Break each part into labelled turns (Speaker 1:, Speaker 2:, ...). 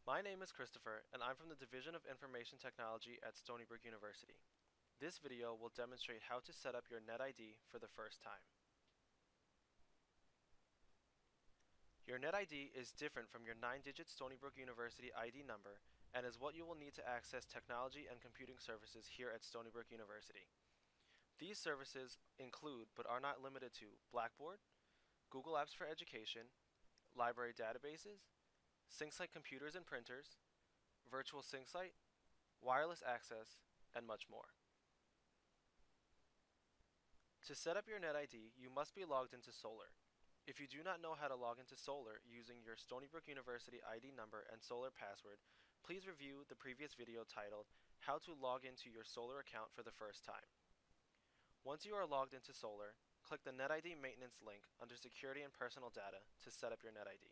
Speaker 1: My name is Christopher, and I'm from the Division of Information Technology at Stony Brook University. This video will demonstrate how to set up your NetID for the first time. Your NetID is different from your 9-digit Stony Brook University ID number and is what you will need to access technology and computing services here at Stony Brook University. These services include, but are not limited to, Blackboard, Google Apps for Education, library databases, SyncSite computers and printers, virtual SyncSite, wireless access, and much more. To set up your NetID, you must be logged into Solar. If you do not know how to log into Solar using your Stony Brook University ID number and Solar password, please review the previous video titled How to Log into Your Solar Account for the First Time. Once you are logged into Solar, click the NetID Maintenance link under Security and Personal Data to set up your NetID.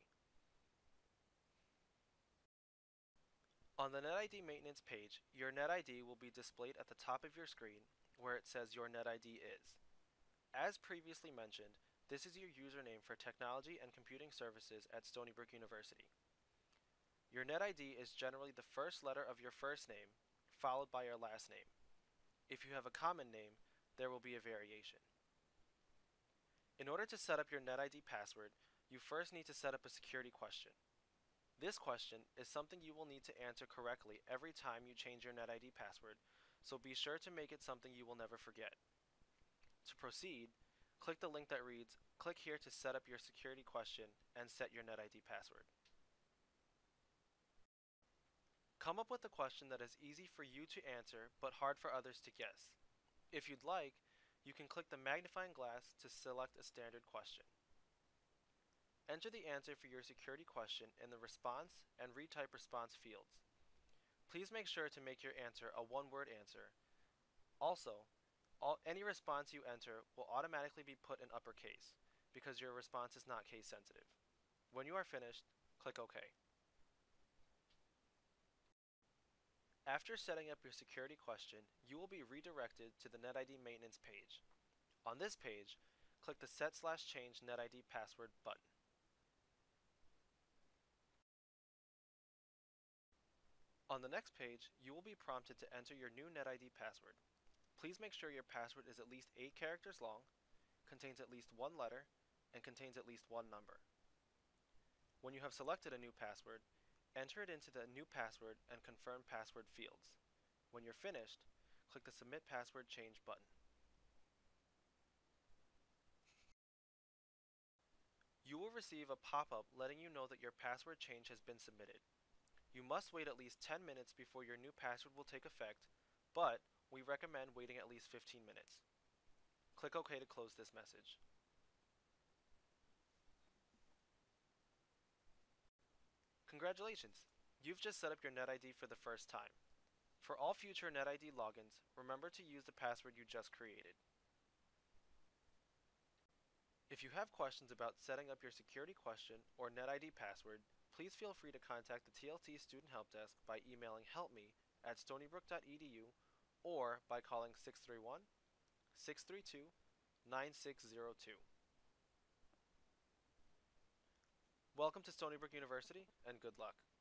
Speaker 1: On the NetID Maintenance page, your NetID will be displayed at the top of your screen where it says your NetID is. As previously mentioned, this is your username for technology and computing services at Stony Brook University. Your NetID is generally the first letter of your first name, followed by your last name. If you have a common name, there will be a variation. In order to set up your NetID password, you first need to set up a security question. This question is something you will need to answer correctly every time you change your NetID password, so be sure to make it something you will never forget. To proceed, click the link that reads, "Click here to set up your security question and set your NetID password." Come up with a question that is easy for you to answer but hard for others to guess. If you'd like, you can click the magnifying glass to select a standard question. Enter the answer for your security question in the response and retype response fields. Please make sure to make your answer a one-word answer. Also, any response you enter will automatically be put in uppercase because your response is not case sensitive. When you are finished, click OK. After setting up your security question, you will be redirected to the NetID Maintenance page. On this page, click the Set/Change NetID Password button. On the next page, you will be prompted to enter your new NetID password. Please make sure your password is at least 8 characters long, contains at least one letter, and contains at least one number. When you have selected a new password, enter it into the New Password and Confirm Password fields. When you're finished, click the Submit Password Change button. You will receive a pop-up letting you know that your password change has been submitted. You must wait at least 10 minutes before your new password will take effect, but we recommend waiting at least 15 minutes. Click OK to close this message. Congratulations! You've just set up your NetID for the first time. For all future NetID logins, remember to use the password you just created. If you have questions about setting up your security question or NetID password, please feel free to contact the TLT Student Help Desk by emailing helpme@stonybrook.edu or by calling 631-632-9602. Welcome to Stony Brook University, and good luck.